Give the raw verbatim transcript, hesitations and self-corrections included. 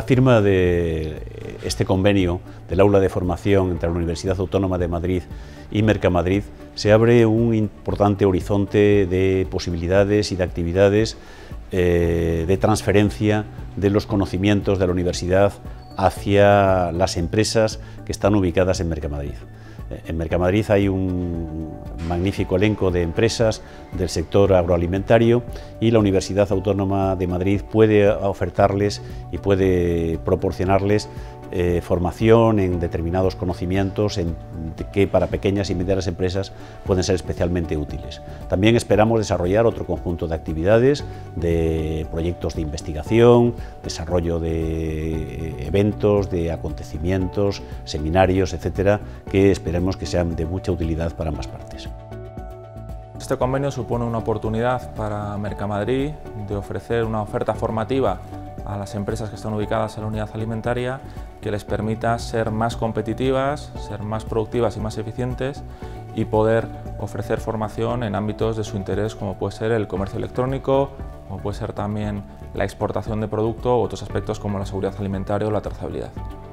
firma de este convenio del aula de formación entre la Universidad Autónoma de Madrid y Mercamadrid se abre un importante horizonte de posibilidades y de actividades eh, de transferencia de los conocimientos de la universidad hacia las empresas que están ubicadas en Mercamadrid. En Mercamadrid hay un magnífico elenco de empresas del sector agroalimentario y la Universidad Autónoma de Madrid puede ofertarles y puede proporcionarles eh, formación en determinados conocimientos en, que para pequeñas y medianas empresas pueden ser especialmente útiles. También esperamos desarrollar otro conjunto de actividades, de proyectos de investigación, desarrollo de eventos, de acontecimientos, seminarios, etcétera, que esperemos que sean de mucha utilidad para ambas partes. Este convenio supone una oportunidad para Mercamadrid de ofrecer una oferta formativa a las empresas que están ubicadas en la unidad alimentaria que les permita ser más competitivas, ser más productivas y más eficientes y poder ofrecer formación en ámbitos de su interés como puede ser el comercio electrónico, como puede ser también la exportación de producto u otros aspectos como la seguridad alimentaria o la trazabilidad.